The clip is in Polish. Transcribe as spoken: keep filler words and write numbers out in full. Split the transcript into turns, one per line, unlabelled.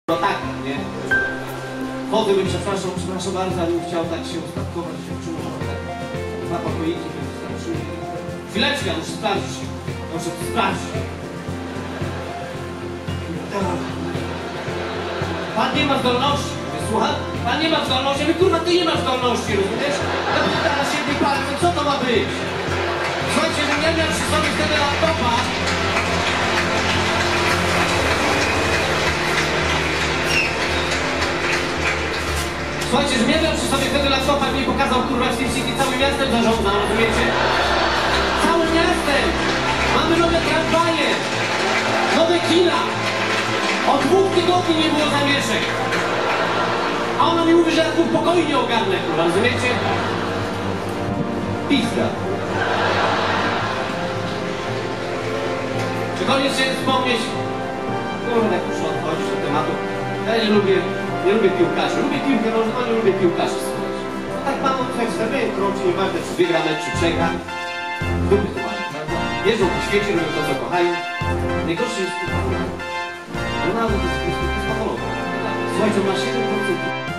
No tak, nie? Wody bym przepraszał, przepraszam bardzo, ale bym chciał tak się ustatkować, się czuło, że tak dwa pokoiki by wystarczyły. Chwileczkę, ja muszę sprawdzić. Muszę sprawdzić. Pan nie ma zdolności, słuchaj? Pan nie ma zdolności, ale kurwa ty nie masz zdolności, rozumiesz? Ja bym teraz jednej palcem, co to ma być? Słuchajcie, że nie miał przy sobie wtedy laptopa. Słuchajcie, że nie miał przy sobie wtedy laptopa i mi pokazał kurwa w Steam City całym miastem zarządzam, rozumiecie? Całym miastem! Mamy nowe tramwaje! Nowe kina! Od dwóch tygodni nie było zamieszek! A ona mi mówi, że ja tu w pokoju nie ogarnę, kurwa, rozumiecie? Pizda. Czy koniec się wspomnieć? Kurwa, jak muszę odchodzić od tematu. Ja nie lubię, nie lubię piłkarzy. Lubię piłkę nożną, ale nie lubię piłkarzy, słuchajcie. No tak mam od swoich stawień, kroczy, nieważne czy wygra mecz, czy przegra. Dupy to mają, prawda? Jeżdżą po świecie, robią to, co kochają. Najgorszy jest... Ronaldo to jest patologia. Słuchajcie, on ma siedem procent